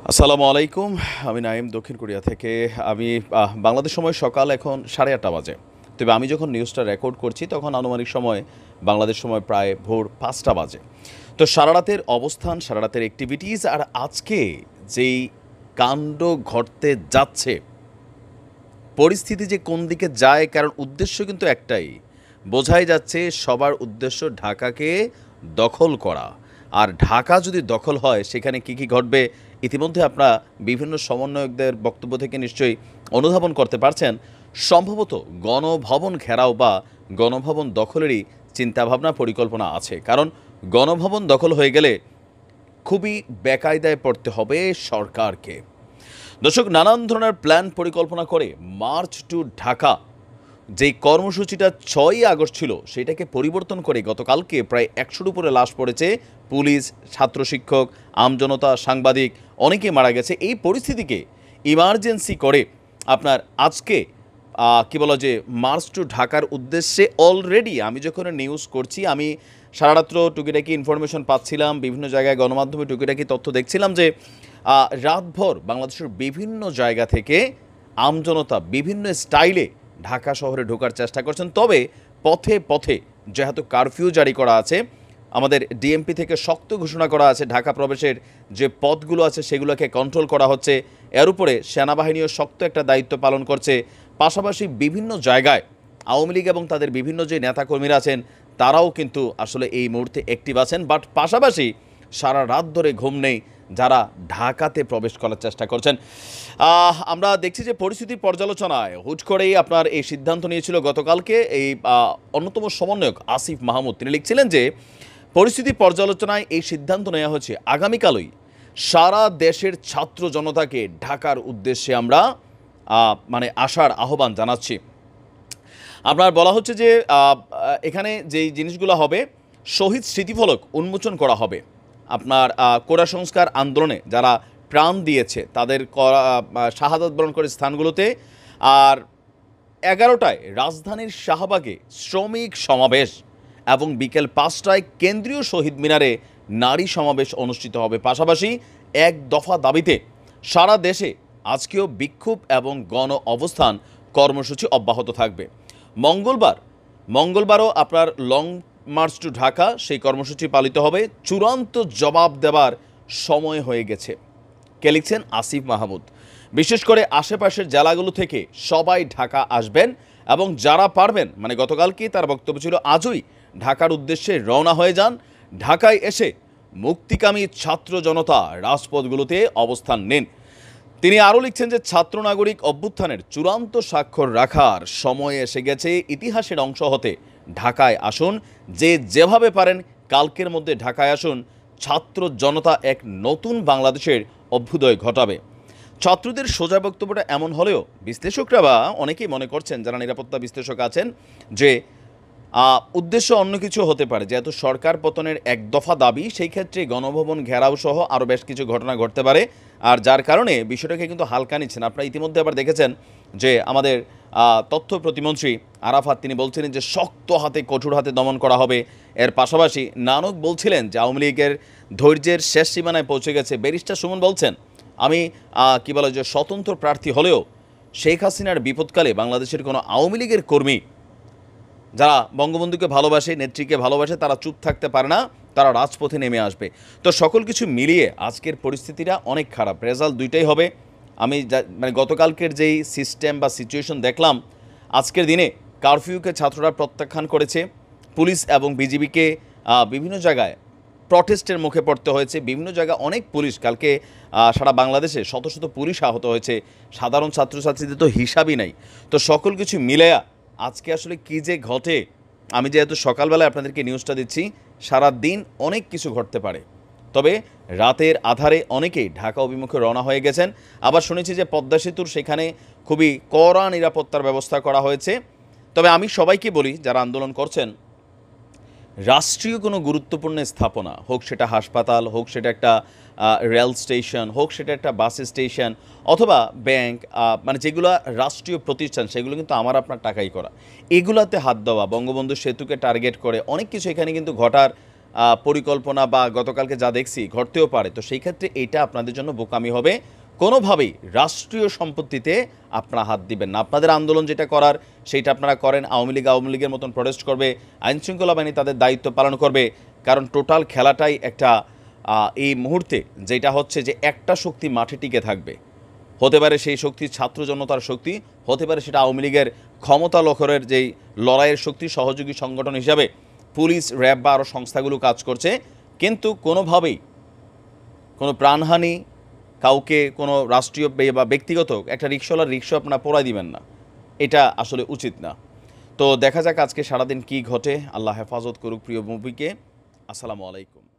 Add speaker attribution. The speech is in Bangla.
Speaker 1: আসসালামু আলাইকুম। আমি নাইম দক্ষিণ কোরিয়া থেকে। আমি বাংলাদেশ সময় সকাল এখন 8:30 বাজে। তবে আমি যখন নিউজটা রেকর্ড করছি তখন আনুমানিক সময় বাংলাদেশ সময় প্রায় ভোর 5টা বাজে। তো সারারাতের অবস্থান, সারারাতের অ্যাক্টিভিটিস আর আজকে যেই কাণ্ড ঘটতে যাচ্ছে, পরিস্থিতি যে কোন দিকে যায়, কারণ উদ্দেশ্য কিন্তু একটাই। বোঝাই যাচ্ছে সবার উদ্দেশ্য ঢাকাকে দখল করা। আর ঢাকা যদি দখল হয় সেখানে কি কি ঘটবে ইতিমধ্যে আপনারা বিভিন্ন সমন্বয়কদের বক্তব্য থেকে নিশ্চয়ই অনুধাবন করতে পারছেন। সম্ভবত গণভবন ঘেরাও বা গণভবন দখলেরই চিন্তাভাবনা পরিকল্পনা আছে, কারণ গণভবন দখল হয়ে গেলে খুবই বেকায়দায় পড়তে হবে সরকারকে। দর্শক, নানান ধরনের প্ল্যান পরিকল্পনা করে মার্চ টু ঢাকা যেই কর্মসূচিটা 6ই আগস্ট ছিল সেটাকে পরিবর্তন করে গতকালকে প্রায় 100-র উপরে লাশ পড়েছে। পুলিশ, ছাত্র শিক্ষক, আমজনতা, সাংবাদিক অনেকেই মারা গেছে। এই পরিস্থিতিকে ইমার্জেন্সি করে আপনার আজকে কি বলা যে মার্চ টু ঢাকার উদ্দেশ্যে অলরেডি আমি যখন নিউজ করছি, আমি সারারাত্র টুকিটাকি ইনফরমেশন পাচ্ছিলাম, বিভিন্ন জায়গায় গণমাধ্যমে টুকিটাকি তথ্য দেখছিলাম যে রাতভর বাংলাদেশের বিভিন্ন জায়গা থেকে আমজনতা বিভিন্ন স্টাইলে ঢাকা শহরে ঢোকার চেষ্টা করছেন। তবে পথে পথে যেহেতু কারফিউ জারি করা আছে, আমাদের ডিএমপি থেকে শক্ত ঘোষণা করা আছে ঢাকা প্রবেশের যে পথগুলো আছে সেগুলোকে কন্ট্রোল করা হচ্ছে। এর উপরে সেনাবাহিনীও শক্ত একটা দায়িত্ব পালন করছে। পাশাপাশি বিভিন্ন জায়গায় আওয়ামী লীগ এবং তাদের বিভিন্ন যে নেতাকর্মীরা আছেন তারাও কিন্তু আসলে এই মুহূর্তে অ্যাক্টিভ আছেন। বাট পাশাপাশি সারা রাত ধরে ঘুম নেই যারা ঢাকাতে প্রবেশ করার চেষ্টা করছেন। আমরা দেখছি যে পরিস্থিতির পর্যালোচনায় হুট করেই আপনার এই সিদ্ধান্ত নিয়েছিল গতকালকে এই অন্যতম সমন্বয়ক আসিফ মাহমুদ। তিনি লিখছিলেন যে পরিস্থিতি পর্যালোচনায় এই সিদ্ধান্ত নেওয়া হচ্ছে আগামীকালই সারা দেশের ছাত্র জনতাকে ঢাকার উদ্দেশ্যে আমরা আসার আহ্বান জানাচ্ছি। আপনার বলা হচ্ছে যে এখানে যেই জিনিসগুলো হবে, শহীদ স্মৃতিফলক উন্মোচন করা হবে। আপনার কোটা সংস্কার আন্দোলনে যারা প্রাণ দিয়েছে তাদের শাহাদাত বরণ করে স্থানগুলোতে। আর 11টায় রাজধানীর শাহবাগে শ্রমিক সমাবেশ এবং বিকেল 5টায় কেন্দ্রীয় শহীদ মিনারে নারী সমাবেশ অনুষ্ঠিত হবে। পাশাপাশি এক দফা দাবিতে সারা দেশে আজকেও বিক্ষোভ এবং গণ অবস্থান কর্মসূচি অব্যাহত থাকবে। মঙ্গলবারও আপনার লং মার্চ টু ঢাকা সেই কর্মসূচি পালিত হবে। চূড়ান্ত জবাব দেবার সময় হয়ে গেছে, কে লিখছেন আসিফ মাহমুদ। বিশেষ করে আশেপাশের জেলাগুলো থেকে সবাই ঢাকা আসবেন এবং যারা পারবেন, গতকালকে তার বক্তব্য ছিল আজই ঢাকার উদ্দেশ্যে রওনা হয়ে যান। ঢাকায় এসে মুক্তিকামী ছাত্র জনতা রাজপথগুলোতে অবস্থান নেন। তিনি আরও লিখছেন যে ছাত্র নাগরিক অভ্যুত্থানের চূড়ান্ত স্বাক্ষর রাখার সময় এসে গেছে। ইতিহাসের অংশ হতে ঢাকায় আসুন, যে যেভাবে পারেন কালকের মধ্যে ঢাকায় আসুন। ছাত্র জনতা এক নতুন বাংলাদেশের অভ্যুদয় ঘটাবে। ছাত্রদের সোজা বক্তব্যটা এমন হলেও বিশ্লেষকরা বা অনেকেই মনে করছেন, যারা নিরাপত্তা বিশ্লেষক আছেন, যে উদ্দেশ্য অন্য কিছু হতে পারে। যেহেতু সরকার পতনের এক দফা দাবি, সেই ক্ষেত্রে গণভবন ঘেরাও সহ আরও বেশ কিছু ঘটনা ঘটতে পারে। আর যার কারণে বিষয়টাকে কিন্তু হালকা নিচ্ছেন। আপনারা ইতিমধ্যে আবার দেখেছেন যে আমাদের তথ্য প্রতিমন্ত্রী আরাফাত তিনি বলছিলেন যে শক্ত হাতে কঠোর হাতে দমন করা হবে। এর পাশাপাশি নানক বলছিলেন যে আওয়ামী লীগের ধৈর্যের শেষ সীমানায় পৌঁছে গেছে। ব্যারিস্টার সুমন বলছেন আমি যে স্বতন্ত্র প্রার্থী হলেও শেখ হাসিনার বিপদকালে বাংলাদেশের কোনো আওয়ামী লীগের কর্মী যারা বঙ্গবন্ধুকে ভালোবাসে, নেত্রীকে ভালোবাসে, তারা চুপ থাকতে পারে না, তারা রাজপথে নেমে আসবে। তো সকল কিছু মিলিয়ে আজকের পরিস্থিতিটা অনেক খারাপ। রেজাল্ট দুইটাই হবে। আমি গতকালকের যেই সিস্টেম বা সিচুয়েশন দেখলাম, আজকের দিনে কারফিউকে ছাত্ররা প্রত্যাখ্যান করেছে। পুলিশ এবং বিজিবিকে বিভিন্ন জায়গায় প্রটেস্টের মুখে পড়তে হয়েছে। বিভিন্ন জায়গায় অনেক পুলিশ, কালকে সারা বাংলাদেশে শত শত পুলিশ আহত হয়েছে। সাধারণ ছাত্রছাত্রীদের তো হিসাবই নাই। তো সকল কিছু মিলেয়া আজকে আসলে কী যে ঘটে, আমি যেহেতু সকালবেলায় আপনাদেরকে নিউজটা দিচ্ছি, সারা দিন অনেক কিছু ঘটতে পারে। তবে রাতের আধারে অনেকেই ঢাকা অভিমুখে রওনা হয়ে গেছেন। আবার শুনেছি যে পদ্মা সেতুর সেখানে খুবই কড়া নিরাপত্তার ব্যবস্থা করা হয়েছে। তবে আমি সবাইকে বলি, যারা আন্দোলন করছেন, রাষ্ট্রীয় কোনো গুরুত্বপূর্ণ স্থাপনা হোক, সেটা হাসপাতাল হোক, সেটা একটা রেল স্টেশন হোক, সেটা একটা বাস স্টেশন অথবা ব্যাংক, যেগুলো রাষ্ট্রীয় প্রতিষ্ঠান, সেগুলো কিন্তু আমার আপনার টাকাই করা। এগুলাতে হাত দেওয়া, বঙ্গবন্ধু সেতুকে টার্গেট করে অনেক কিছু এখানে কিন্তু ঘটার পরিকল্পনা বা গতকালকে যা দেখছি ঘটতেও পারে। তো সেই ক্ষেত্রে এটা আপনাদের জন্য বোকামি হবে। কোনোভাবেই রাষ্ট্রীয় সম্পত্তিতে আপনারা হাত দিবেন না। আপনাদের আন্দোলন যেটা করার সেইটা আপনারা করেন। আওয়ামী লীগের মতন প্রটেস্ট করবে, আইনশৃঙ্খলা বাহিনী তাদের দায়িত্ব পালন করবে। কারণ টোটাল খেলাটাই একটা এই মুহূর্তে যেটা হচ্ছে যে একটা শক্তি মাঠে টিকে থাকবে। হতে পারে সেই শক্তি ছাত্র জনতার শক্তি, হতে পারে সেটা আওয়ামী লীগের ক্ষমতা লক্ষরের যেই লড়াইয়ের শক্তি, সহযোগী সংগঠন হিসাবে পুলিশ, র্যাব বা আরও সংস্থাগুলো কাজ করছে। কিন্তু কোনোভাবেই কোনো প্রাণহানি, কাউকে কোনো রাষ্ট্রীয় বা ব্যক্তিগত একটা রিক্সাওয়ালার রিক্সা আপনারা পোড়াই দিবেন না, এটা আসলে উচিত না। তো দেখা যাক আজকে সারাদিন কি ঘটে। আল্লাহ হেফাজত করুক প্রিয় মুভিকে। আসসালামু আলাইকুম।